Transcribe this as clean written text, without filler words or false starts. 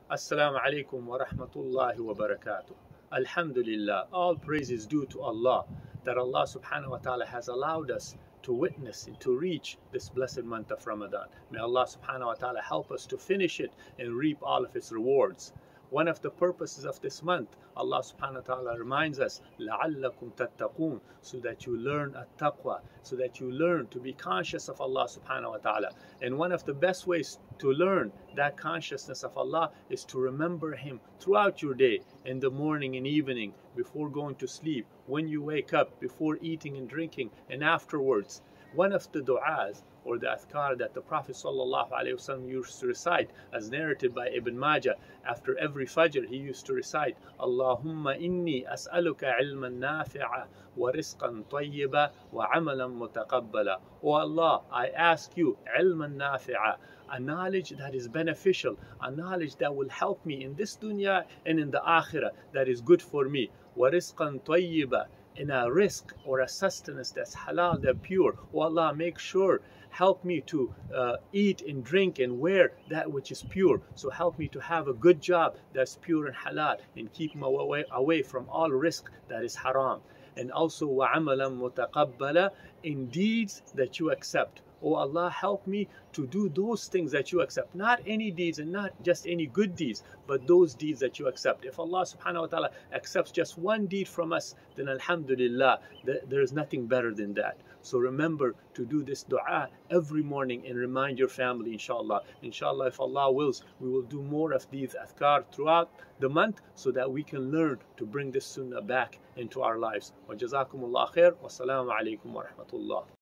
Assalamu alaikum wa rahmatullahi wa barakatuh. Alhamdulillah, all praise is due to Allah, that Allah subhanahu wa ta'ala has allowed us to witness and to reach this blessed month of Ramadan. May Allah subhanahu wa ta'ala help us to finish it and reap all of its rewards. One of the purposes of this month, Allah subhanahu wa ta'ala reminds us, لَعَلَّكُمْ تَتَّقُونَ, so that you learn at-taqwa, so that you learn to be conscious of Allah subhanahu wa ta'ala. And one of the best ways to learn that consciousness of Allah is to remember Him throughout your day, in the morning and evening, before going to sleep, when you wake up, before eating and drinking, and afterwards. One of the du'as or the Adkar that the Prophet ﷺ used to recite, as narrated by Ibn Majah, after every Fajr he used to recite, Allahumma inni asaluka ilman nafi'an wa rizqan tayyiban wa amalan mutaqabbalan. O Allah, I ask you ilman nafi'an, a knowledge that is beneficial, a knowledge that will help me in this dunya and in the akhirah, that is good for me. Wa rizqan tayyiban, in a rizq or a sustenance that's halal, that pure. Oh Allah, make sure, help me to eat and drink and wear that which is pure. So help me to have a good job that's pure and halal, and keep me away from all rizq that is haram. And also wa amalan mutaqabbalan, in deeds that you accept. Oh Allah, help me to do those things that you accept. Not any deeds and not just any good deeds, but those deeds that you accept. If Allah subhanahu wa ta'ala accepts just one deed from us, then alhamdulillah, there is nothing better than that. So remember to do this dua every morning and remind your family, inshallah. Inshallah, if Allah wills, we will do more of these adkar throughout the month, so that we can learn to bring this sunnah back into our lives. Wa jazakumullah khair. Wassalamu alaikum wa rahmatullah.